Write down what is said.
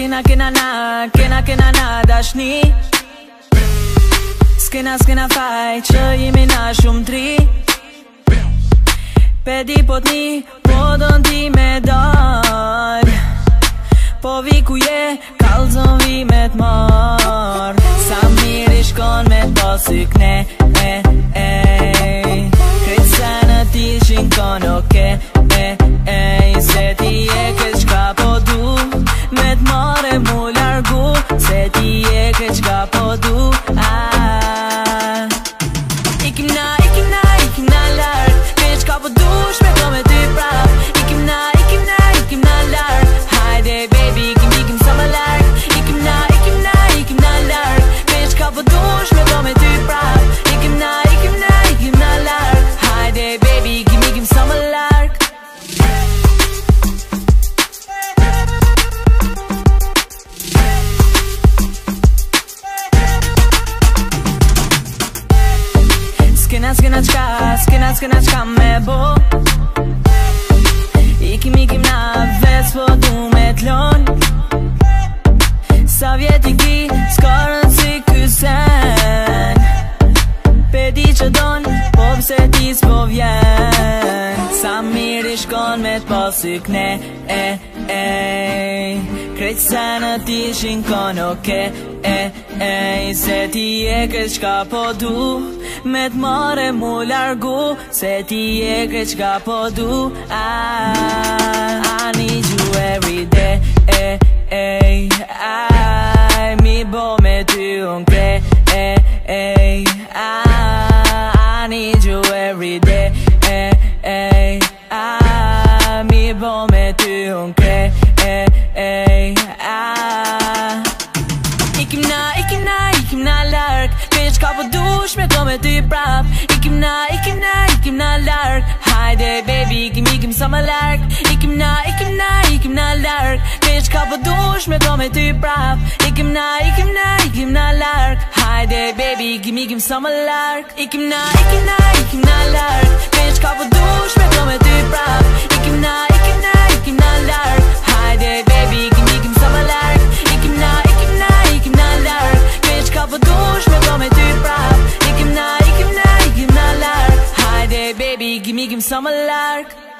Kena na dashni. S'kena faj që jemi na shumë tri. Pedi po t'ni, po don ti me dal. Po vi ku je, kallzon vi me t'mar. Sa mirë i shkon me t'pasi kne, krejt se në ti shinkon oke, se ti e krejt qka po du, me t'mare mu largu, se ti e krejt qka po du. Ikim na larg, krejt qka po du, shpeko me ty prap. Ikim na larg, hajde baby, ikim sa më larg. Ikim na larg, krejt qka po du, shpeko me ty prap. Ikim na larg, hajde baby, ikim sa më larg. S'kena qka me bo. Ikim na ves, po du me t'lon. Sa vjet i ki, s'ka rëndsi ky sen. Pedi që don, po pse ti s'po vjen. Sa mirë i shkon me t'pasi kne, krejt se në ti shinkon oke, se ti e krejt qka po du, me t'mare mu largu, se ti e krejt qka po du. I need you every day, mi bo me ty unë kre, I need you every day, mi bo me ty unë kre. Ikim na larg, krejt qka po du, shpeko me ty prap. Ikim na larg, hajde baby, ikim sa më larg. Ikim na larg, krejt qka po du, shpeko me ty prap. Ikim na larg, hajde baby, ikim sa më larg. Ikim na larg, krejt qka po du, shpeko me ty prap. Ikim na larg, hajde baby, ikim sa më larg. Ikim na larg, krejt qka po du, shpeko me ty prap. Ikim na larg, hajde baby, ikim sa më larg.